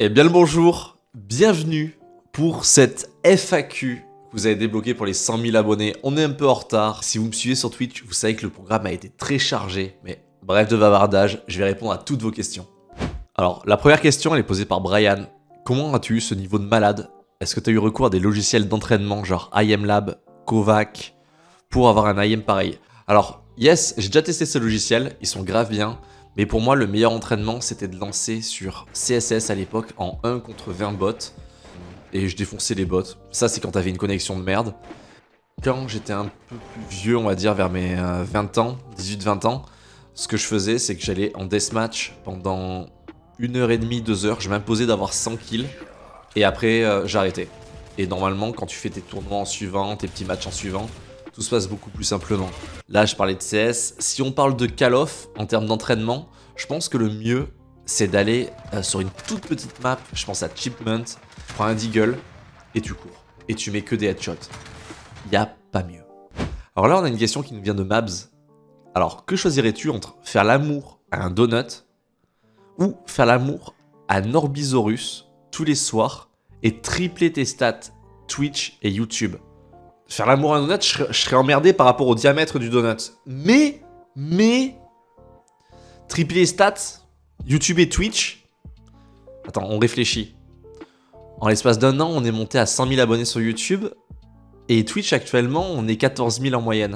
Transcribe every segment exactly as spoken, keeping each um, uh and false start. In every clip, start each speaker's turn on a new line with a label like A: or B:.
A: Eh bien le bonjour, bienvenue pour cette F A Q que vous avez débloqué pour les cent mille abonnés. On est un peu en retard. Si vous me suivez sur Twitch, vous savez que le programme a été très chargé, mais bref de bavardage, je vais répondre à toutes vos questions. Alors, la première question, elle est posée par Brian. Comment as-tu eu ce niveau de malade? Est-ce que tu as eu recours à des logiciels d'entraînement genre IMLab, Kovac, pour avoir un I M pareil? Alors, yes, j'ai déjà testé ces logiciels, ils sont grave bien. Mais pour moi, le meilleur entraînement, c'était de lancer sur C S S à l'époque en un contre vingt bots. Et je défonçais les bots. Ça, c'est quand t'avais une connexion de merde. Quand j'étais un peu plus vieux, on va dire, vers mes euh, vingt ans, dix-huit vingt ans, ce que je faisais, c'est que j'allais en deathmatch pendant une heure et demie, deux heures. Je m'imposais d'avoir cent kills. Et après, euh, j'arrêtais. Et normalement, quand tu fais tes tournois en suivant, tes petits matchs en suivant, tout se passe beaucoup plus simplement. Là, je parlais de C S. Si on parle de Call of, en termes d'entraînement, je pense que le mieux, c'est d'aller euh, sur une toute petite map. Je pense à Chipmunk, tu prends un Deagle et tu cours. Et tu mets que des headshots. Il n'y a pas mieux. Alors là, on a une question qui nous vient de Mabs. Alors, que choisirais-tu entre faire l'amour à un donut ou faire l'amour à un Orbisaurus tous les soirs et tripler tes stats Twitch et YouTube? Faire l'amour à un donut, je serais, je serais emmerdé par rapport au diamètre du donut. Mais, mais, tripler les stats, YouTube et Twitch. Attends, on réfléchit. En l'espace d'un an, on est monté à cent mille abonnés sur YouTube. Et Twitch, actuellement, on est quatorze mille en moyenne.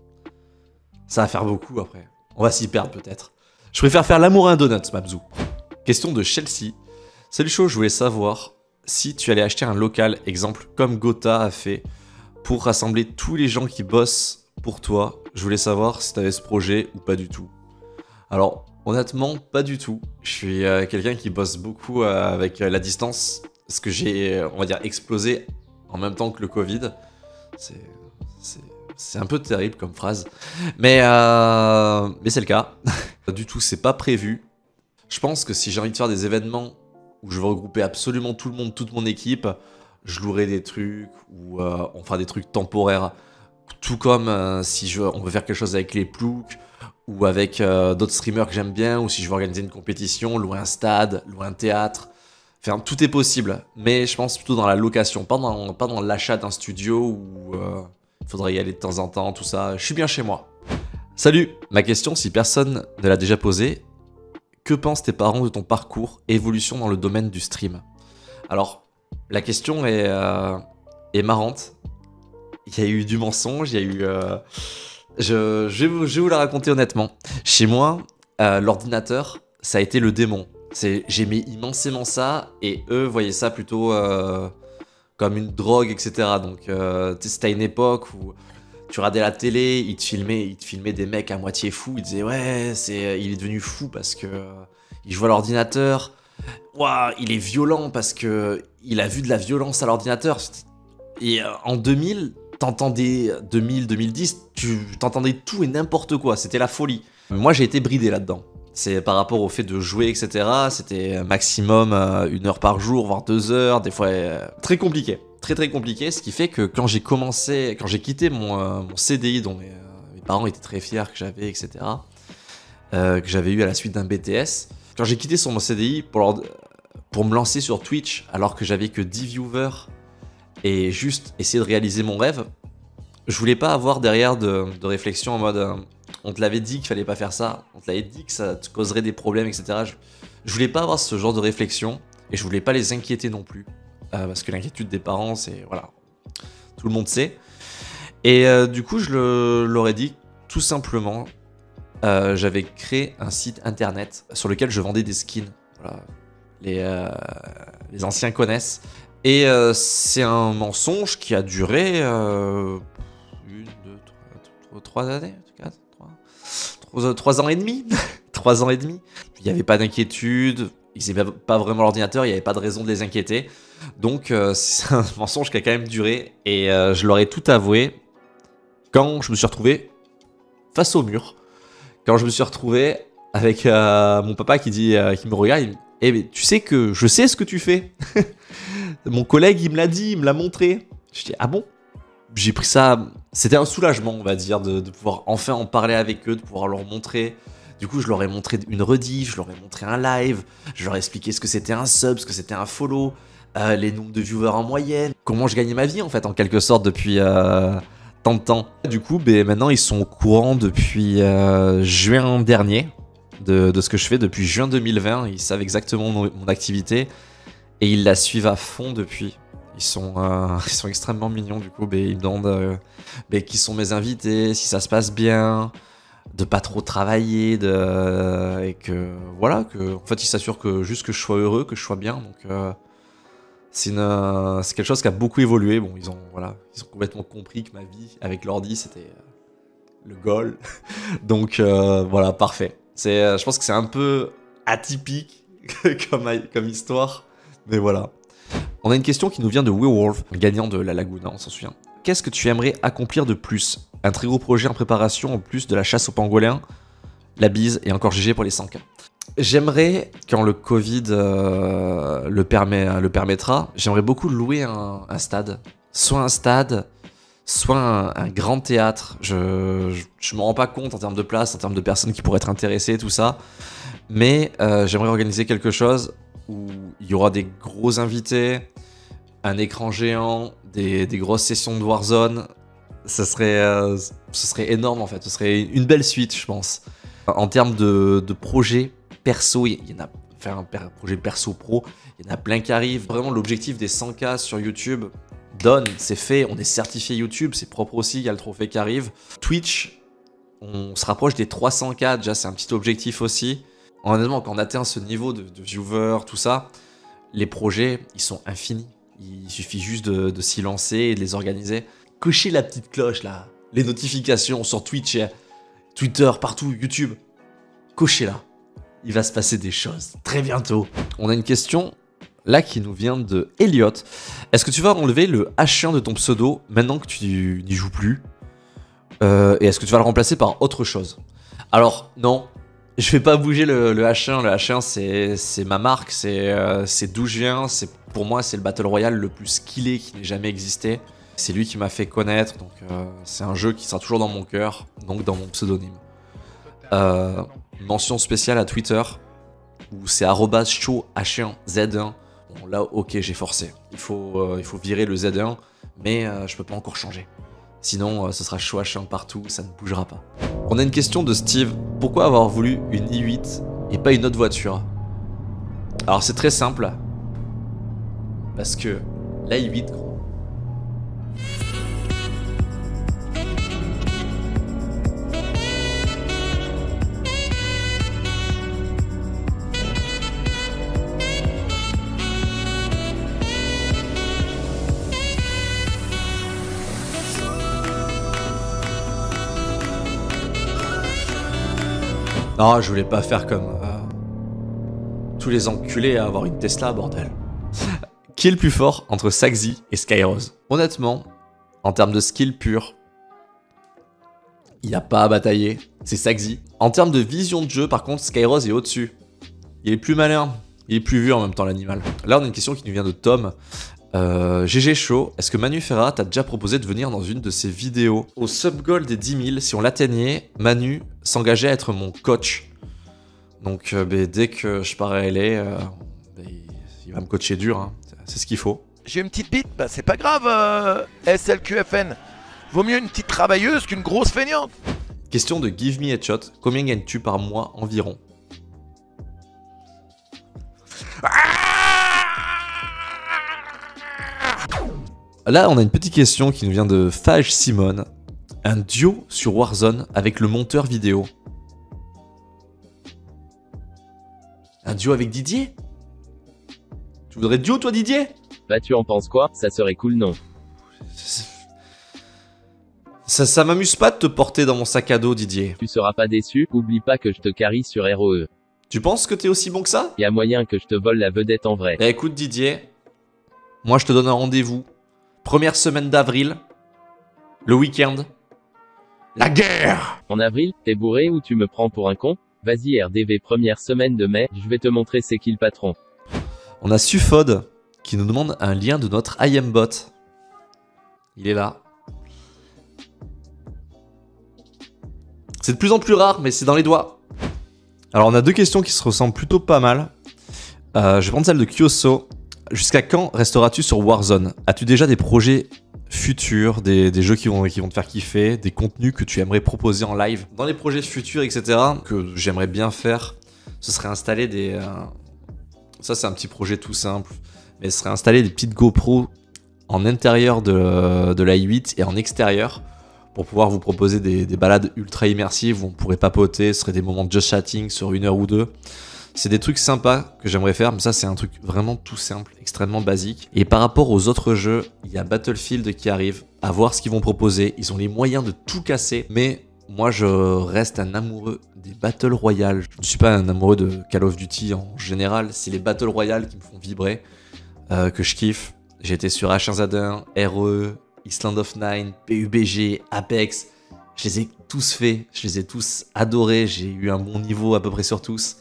A: Ça va faire beaucoup après. On va s'y perdre peut-être. Je préfère faire l'amour à un donut, Mabzou. Question de Chelsea. Salut chaud, je voulais savoir si tu allais acheter un local, exemple comme Gotha a fait, pour rassembler tous les gens qui bossent pour toi. Je voulais savoir si tu avais ce projet ou pas du tout. Alors, honnêtement, pas du tout. Je suis euh, quelqu'un qui bosse beaucoup euh, avec euh, la distance, parce que j'ai, on va dire, explosé en même temps que le Covid. C'est, c'est, c'est un peu terrible comme phrase, mais, euh, mais c'est le cas. Du tout, c'est pas prévu. Je pense que si j'ai envie de faire des événements où je veux regrouper absolument tout le monde, toute mon équipe, je louerai des trucs ou euh, on fera des trucs temporaires. Tout comme euh, si je, on veut faire quelque chose avec les ploucs ou avec euh, d'autres streamers que j'aime bien, ou si je veux organiser une compétition, louer un stade, louer un théâtre. Enfin, tout est possible, mais je pense plutôt dans la location, pas dans, pas dans l'achat d'un studio où euh, il faudrait y aller de temps en temps, tout ça. Je suis bien chez moi. Salut, ma question, si personne ne l'a déjà posée, que pensent tes parents de ton parcours, évolution dans le domaine du stream? Alors, la question est, euh, est marrante. Il y a eu du mensonge, il y a eu... Euh, je, je, vais vous, je vais vous la raconter honnêtement. Chez moi, euh, l'ordinateur, ça a été le démon. J'aimais immensément ça, et eux voyaient ça plutôt euh, comme une drogue, et cetera. Donc euh, c'était à une époque où tu regardais la télé, ils te filmaient, ils te filmaient des mecs à moitié fous, ils disaient ouais, c'est, il est devenu fou parce que euh, il joue à l'ordinateur. Ouah, il est violent parce que il a vu de la violence à l'ordinateur. Et euh, en deux mille, t'entendais deux mille, deux mille dix, tu t'entendais tout et n'importe quoi. C'était la folie. Moi, j'ai été bridé là-dedans. C'est par rapport au fait de jouer, et cetera. C'était maximum euh, une heure par jour, voire deux heures. Des fois, euh, très compliqué, très très compliqué. Ce qui fait que quand j'ai commencé, quand j'ai quitté mon, euh, mon C D I, dont mes, euh, mes parents étaient très fiers que j'avais, et cetera. Euh, que j'avais eu à la suite d'un B T S. Quand j'ai quitté sur mon C D I pour leur, pour me lancer sur Twitch alors que j'avais que dix viewers et juste essayer de réaliser mon rêve, je voulais pas avoir derrière de, de réflexion en mode euh, on te l'avait dit qu'il fallait pas faire ça, on te l'avait dit que ça te causerait des problèmes, et cetera. Je, je voulais pas avoir ce genre de réflexion et je voulais pas les inquiéter non plus euh, parce que l'inquiétude des parents, c'est voilà, tout le monde sait. Et euh, du coup, je le, leur ai dit tout simplement, euh, j'avais créé un site internet sur lequel je vendais des skins. Voilà. Les, euh, les anciens connaissent. Et euh, c'est un mensonge qui a duré euh, une, deux, trois, trois années, quatre, trois, trois, trois ans et demi, trois ans et demi. Il n'y avait pas d'inquiétude, ils n'avaient pas vraiment l'ordinateur, il n'y avait pas de raison de les inquiéter. Donc euh, c'est un mensonge qui a quand même duré. Et euh, je leur ai tout avoué quand je me suis retrouvé face au mur. Quand je me suis retrouvé avec euh, mon papa qui dit, euh, qui me regarde, il me dit eh mais tu sais que je sais ce que tu fais. Mon collègue il me l'a dit, il me l'a montré. Je dis ah bon? J'ai pris ça, c'était un soulagement on va dire de, de pouvoir enfin en parler avec eux, de pouvoir leur montrer. Du Du coup, je leur ai montré une rediff, je leur ai montré un live, je leur ai expliqué ce que c'était un sub, ce que c'était un follow, euh, les nombres de viewers en moyenne, comment je gagnais ma vie en fait, en quelque sorte, depuis euh, tant de temps. Du coup, ben, maintenant, ils sont au courant depuis euh, juin dernier de, de ce que je fais, depuis juin deux mille vingt. Ils savent exactement mon, mon activité et ils la suivent à fond depuis. Ils sont, euh, ils sont extrêmement mignons, du coup, ben, ils me demandent euh, ben, qui sont mes invités, si ça se passe bien, de pas trop travailler, de, euh, et que voilà, que, en fait, ils s'assurent que juste que je sois heureux, que je sois bien. Donc, euh, c'est euh, quelque chose qui a beaucoup évolué. Bon, ils ont, voilà, ils ont complètement compris que ma vie avec l'ordi, c'était euh, le goal. Donc, euh, voilà, parfait. C'est, euh, je pense que c'est un peu atypique comme, comme histoire, mais voilà. On a une question qui nous vient de Werewolf, gagnant de la Laguna, on s'en souvient. Qu'est-ce que tu aimerais accomplir de plus? Un très gros projet en préparation en plus de la chasse aux pangolins, la bise et encore G G pour les cent K. J'aimerais, quand le Covid euh, le, permet, le permettra, j'aimerais beaucoup louer un, un stade. Soit un stade, soit un, un grand théâtre. Je, je, je me rends pas compte en termes de place, en termes de personnes qui pourraient être intéressées, tout ça. Mais euh, j'aimerais organiser quelque chose où il y aura des gros invités, un écran géant, des, des grosses sessions de Warzone. Ce serait, euh, ce serait énorme en fait, ce serait une belle suite je pense. En termes de, de projets perso, il y en a, enfin un projet perso pro, il y en a plein qui arrivent. Vraiment l'objectif des cent K sur YouTube donne, c'est fait, on est certifié YouTube, c'est propre aussi, il y a le trophée qui arrive. Twitch, on se rapproche des trois cents K, déjà c'est un petit objectif aussi. Honnêtement, quand on atteint ce niveau de, de viewers, tout ça, les projets, ils sont infinis. Il suffit juste de, de s'y lancer et de les organiser. Cochez la petite cloche là, les notifications sur Twitch, Twitter, partout, YouTube. Cochez-la. Il va se passer des choses très bientôt. On a une question là qui nous vient de Elliot. Est-ce que tu vas enlever le H un de ton pseudo maintenant que tu n'y joues plus euh, et est-ce que tu vas le remplacer par autre chose? Alors non. Je vais pas bouger le, le H un, le H un c'est ma marque, c'est euh, d'où je viens, pour moi c'est le Battle Royale le plus skillé qui n'ait jamais existé. C'est lui qui m'a fait connaître, donc euh, c'est un jeu qui sera toujours dans mon cœur, donc dans mon pseudonyme. Euh, mention spéciale à Twitter, où c'est arobase show H un Z un. Bon là ok j'ai forcé, il faut, euh, il faut virer le Z un, mais euh, je peux pas encore changer. Sinon, euh, ce sera show H un partout, ça ne bougera pas. On a une question de Steve. Pourquoi avoir voulu une i huit et pas une autre voiture? Alors c'est très simple. Parce que la i huit, gros. Non, je voulais pas faire comme euh, tous les enculés à avoir une Tesla, bordel. Qui est le plus fort entre Saxi et Skyrose? Honnêtement, en termes de skill pur, il n'y a pas à batailler, c'est Saxi. En termes de vision de jeu, par contre, Skyrose est au-dessus. Il est plus malin, il est plus vu en même temps, l'animal. Là, on a une question qui nous vient de Tom. Euh, G G Show, est-ce que Manu Ferrat t'a déjà proposé de venir dans une de ses vidéos? Au sub-goal des dix mille, si on l'atteignait, Manu s'engageait à être mon coach. Donc euh, bah, dès que je pars à L A, euh, bah, il va me coacher dur, hein. C'est ce qu'il faut.
B: J'ai une petite bite, bah c'est pas grave, euh, S L Q F N. Vaut mieux une petite travailleuse qu'une grosse feignante.
A: Question de Give Me Headshot, combien gagnes-tu par mois environ? Là, on a une petite question qui nous vient de Fage Simone. Un duo sur Warzone avec le monteur vidéo. Un duo avec Didier? Tu voudrais duo, toi, Didier?
C: Bah, tu en penses quoi? Ça serait cool, non?
A: Ça, ça m'amuse pas de te porter dans mon sac à dos, Didier.
C: Tu seras pas déçu, oublie pas que je te carie sur R O E.
A: Tu penses que t'es aussi bon que ça?
C: Y a moyen que je te vole la vedette en vrai.
A: Eh, écoute, Didier, moi, je te donne un rendez-vous. Première semaine d'avril, le week-end, la guerre!
C: En avril, t'es bourré ou tu me prends pour un con? Vas-y R D V première semaine de mai, je vais te montrer c'est qui le patron.
A: On a Sufod qui nous demande un lien de notre IMBot. Il est là. C'est de plus en plus rare, mais c'est dans les doigts. Alors on a deux questions qui se ressemblent plutôt pas mal. Euh, je vais prendre celle de Kyoso. Jusqu'à quand resteras-tu sur Warzone? As-tu déjà des projets futurs, des, des jeux qui vont, qui vont te faire kiffer, des contenus que tu aimerais proposer en live? Dans les projets futurs, et cetera, que j'aimerais bien faire, ce serait installer des... Euh... Ça c'est un petit projet tout simple, mais ce serait installer des petites GoPro en intérieur de, de la i huit et en extérieur pour pouvoir vous proposer des, des balades ultra immersives où on pourrait papoter, ce serait des moments de just chatting sur une heure ou deux. C'est des trucs sympas que j'aimerais faire, mais ça c'est un truc vraiment tout simple, extrêmement basique. Et par rapport aux autres jeux, il y a Battlefield qui arrive, à voir ce qu'ils vont proposer. Ils ont les moyens de tout casser, mais moi je reste un amoureux des Battle Royale. Je ne suis pas un amoureux de Call of Duty en général, c'est les Battle Royale qui me font vibrer, euh, que je kiffe. J'ai été sur H un Z un, R E, Island of Nine, P U B G, Apex. Je les ai tous faits, je les ai tous adorés, j'ai eu un bon niveau à peu près sur tous.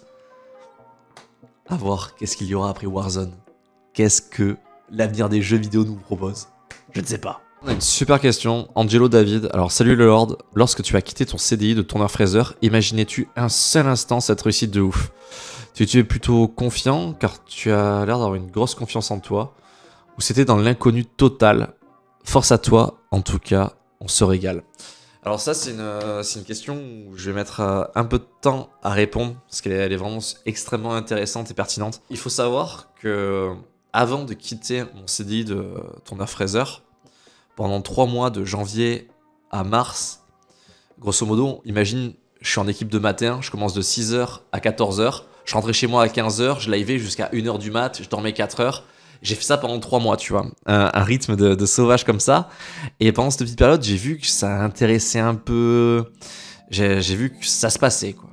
A: À voir qu'est-ce qu'il y aura après Warzone. Qu'est-ce que l'avenir des jeux vidéo nous propose? Je ne sais pas. On a une super question. Angelo David. Alors, salut le Lord. Lorsque tu as quitté ton C D I de tourneur fraiseur, imaginais-tu un seul instant cette réussite de ouf? Tu, tu es plutôt confiant car tu as l'air d'avoir une grosse confiance en toi, ou c'était dans l'inconnu total? Force à toi, en tout cas, on se régale. Alors ça, c'est une, c'est une question où je vais mettre euh, un peu de temps à répondre, parce qu'elle est, elle est vraiment extrêmement intéressante et pertinente. Il faut savoir que avant de quitter mon C D I de tourneur fraiseur, pendant trois mois de janvier à mars, grosso modo, imagine, je suis en équipe de matin, je commence de six heures à quatorze heures, je rentrais chez moi à quinze heures, je livais jusqu'à une heure du mat, je dormais quatre heures. J'ai fait ça pendant trois mois, tu vois, un, un rythme de, de sauvage comme ça. Et pendant cette petite période, j'ai vu que ça intéressait un peu. J'ai, j'ai vu que ça se passait, quoi.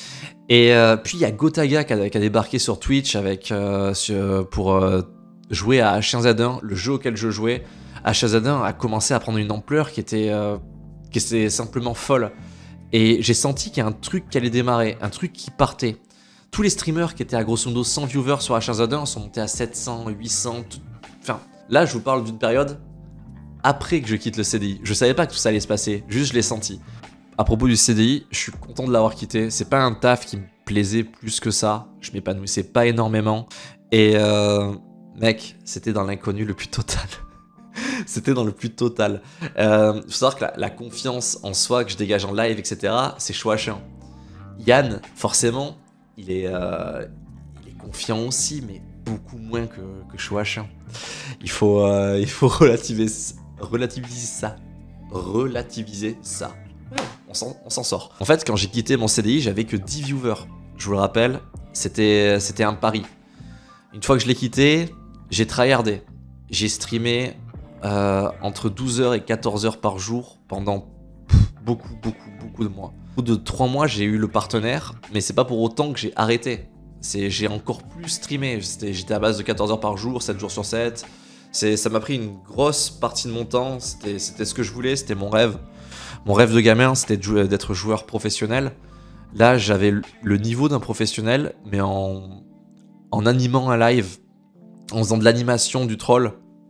A: Et euh, puis il y a Gotaga qui a, qui a débarqué sur Twitch avec euh, sur, pour euh, jouer à H un Z un, le jeu auquel je jouais. H un Z un a commencé à prendre une ampleur qui était, euh, qui était simplement folle. Et j'ai senti qu'il y a un truc qui allait démarrer, un truc qui partait. Tous les streamers qui étaient à grosso modo cent viewers sur H un Z un sont montés à sept cents, huit cents. Tout... Enfin, là, je vous parle d'une période après que je quitte le C D I. Je savais pas que tout ça allait se passer, juste je l'ai senti. À propos du C D I, je suis content de l'avoir quitté. C'est pas un taf qui me plaisait plus que ça. Je m'épanouissais pas énormément. Et euh, mec, c'était dans l'inconnu le plus total. C'était dans le plus total. Euh, faut savoir que la, la confiance en soi que je dégage en live, et cetera, c'est chaud à chien. Yann, forcément. Il est, euh, il est confiant aussi, mais beaucoup moins que, que Chouachin. Il faut, euh, il faut relativiser, relativiser ça. Relativiser ça. Ouais, on s'en, on s'en sort. En fait, quand j'ai quitté mon C D I, j'avais que dix viewers. Je vous le rappelle, c'était, c'était un pari. Une fois que je l'ai quitté, j'ai tryhardé. J'ai streamé euh, entre douze heures et quatorze heures par jour pendant pff, beaucoup, beaucoup, beaucoup de mois. Au bout de trois mois, j'ai eu le partenaire, mais c'est pas pour autant que j'ai arrêté. C'est, j'ai encore plus streamé. C'était, j'étais à base de quatorze heures par jour, sept jours sur sept. C'est, ça m'a pris une grosse partie de mon temps. C'était, c'était ce que je voulais, c'était mon rêve. Mon rêve de gamin, c'était de jouer, d'être joueur professionnel. Là, j'avais le niveau d'un professionnel, mais en, en animant un live, en faisant de l'animation, du troll.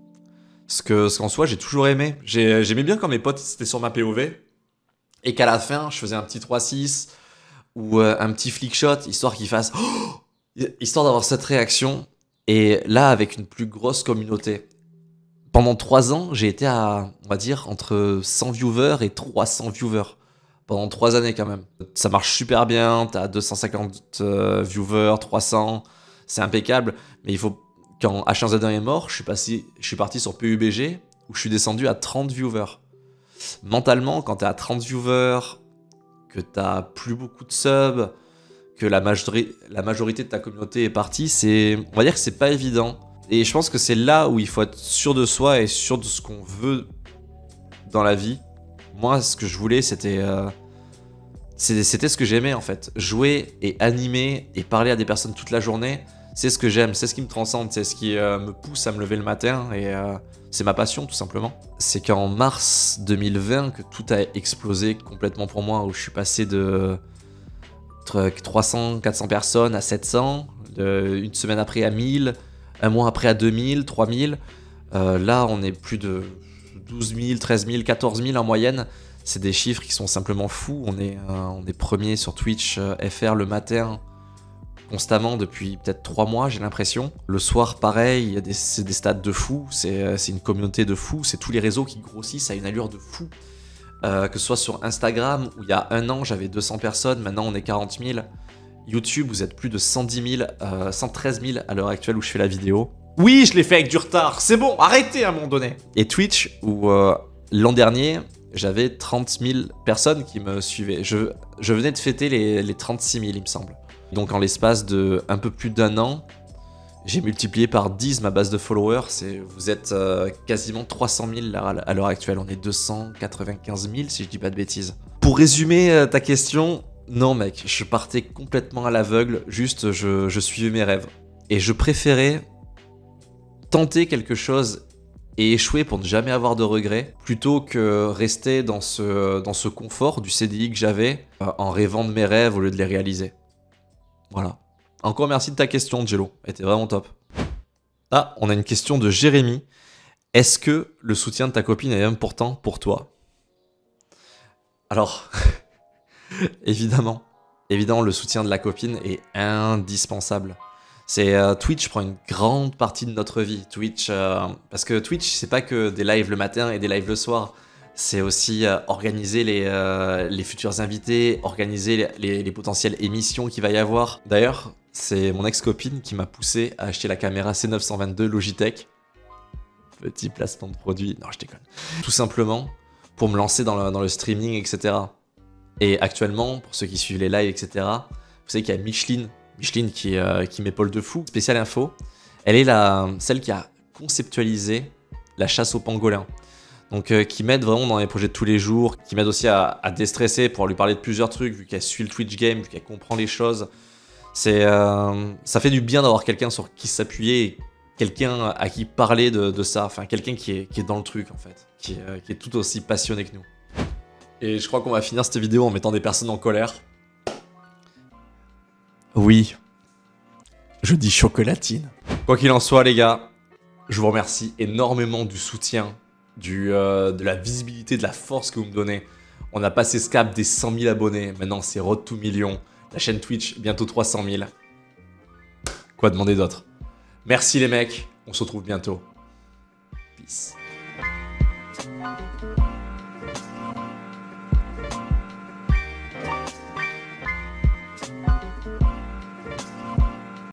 A: Ce, que, ce qu'en soi, j'ai toujours aimé. J'ai, j'aimais bien quand mes potes étaient sur ma P O V. Et qu'à la fin, je faisais un petit trois six ou euh, un petit flick shot, histoire qu'il fasse... Oh, histoire d'avoir cette réaction. Et là, avec une plus grosse communauté. Pendant trois ans, j'ai été à, on va dire, entre cent viewers et trois cents viewers. Pendant trois années quand même. Ça marche super bien, t'as deux cent cinquante euh, viewers, trois cents, c'est impeccable. Mais il faut... Quand H un Z un est mort, je suis, passé, je suis parti sur P U B G, où je suis descendu à trente viewers. Mentalement, quand t'es à trente viewers, que t'as plus beaucoup de subs, que la, majori- la majorité de ta communauté est partie, c'est, on va dire que c'est pas évident. Et je pense que c'est là où il faut être sûr de soi et sûr de ce qu'on veut dans la vie. Moi, ce que je voulais, c'était, euh, c'était, c'était ce que j'aimais en fait. Jouer et animer et parler à des personnes toute la journée, c'est ce que j'aime, c'est ce qui me transcende, c'est ce qui euh, me pousse à me lever le matin et euh, c'est ma passion tout simplement. C'est qu'en mars deux mille vingt que tout a explosé complètement pour moi, où je suis passé de trois cents, quatre cents personnes à sept cents, de, une semaine après à mille, un mois après à deux mille, trois mille. Euh, là, on est plus de douze mille, treize mille, quatorze mille en moyenne. C'est des chiffres qui sont simplement fous. On est, euh, on est premier sur Twitch euh, F R le matin, constamment depuis peut-être trois mois, j'ai l'impression. Le soir, pareil, il y a des, c'est des stats de fous. C'est, euh, c'est une communauté de fous. C'est tous les réseaux qui grossissent à une allure de fou. Euh, que ce soit sur Instagram, où il y a un an, j'avais deux cents personnes. Maintenant, on est quarante mille. YouTube, vous êtes plus de cent dix mille, euh, cent treize mille à l'heure actuelle où je fais la vidéo. Oui, je l'ai fait avec du retard. C'est bon, arrêtez à un moment donné. Et Twitch, où euh, l'an dernier... j'avais trente mille personnes qui me suivaient. Je, je venais de fêter les, les trente-six mille, il me semble. Donc en l'espace de un peu plus d'un an, j'ai multiplié par dix ma base de followers. Et vous êtes euh, quasiment trois cent mille là, à l'heure actuelle. On est deux cent quatre-vingt-quinze mille si je dis pas de bêtises. Pour résumer euh, ta question, non mec, je partais complètement à l'aveugle. Juste, je, je suivais mes rêves. Et je préférais tenter quelque chose et échouer pour ne jamais avoir de regrets, plutôt que rester dans ce, dans ce confort du C D I que j'avais, euh, en rêvant de mes rêves au lieu de les réaliser. Voilà. Encore merci de ta question, Jello. Elle était vraiment top. Ah, on a une question de Jérémy. Est-ce que le soutien de ta copine est important pour toi? Alors, évidemment. Évidemment, le soutien de la copine est indispensable. C'est euh, Twitch prend une grande partie de notre vie. Twitch, euh, parce que Twitch, c'est pas que des lives le matin et des lives le soir. C'est aussi euh, organiser les, euh, les futurs invités, organiser les, les, les potentielles émissions qu'il va y avoir. D'ailleurs, c'est mon ex-copine qui m'a poussé à acheter la caméra C neuf cent vingt-deux Logitech. Petit placement de produit. Non, je déconne. Tout simplement pour me lancer dans le, dans le streaming, et cetera. Et actuellement, pour ceux qui suivent les lives, et cetera, vous savez qu'il y a Micheline. Micheline qui, euh, qui m'épaule de fou. Spéciale info, elle est la, celle qui a conceptualisé la chasse aux pangolins. Donc euh, qui m'aide vraiment dans les projets de tous les jours, qui m'aide aussi à, à déstresser pour lui parler de plusieurs trucs, vu qu'elle suit le Twitch game, vu qu'elle comprend les choses. C'est, euh, ça fait du bien d'avoir quelqu'un sur qui s'appuyer, et quelqu'un à qui parler de, de ça. Enfin, quelqu'un qui est, qui est dans le truc en fait, qui est, euh, qui est tout aussi passionné que nous. Et je crois qu'on va finir cette vidéo en mettant des personnes en colère. Oui, je dis chocolatine. Quoi qu'il en soit, les gars, je vous remercie énormément du soutien, du, euh, de la visibilité, de la force que vous me donnez. On a passé ce cap des cent mille abonnés. Maintenant, c'est road to million. La chaîne Twitch, bientôt trois cent mille. Quoi demander d'autre? Merci les mecs, on se retrouve bientôt. Peace.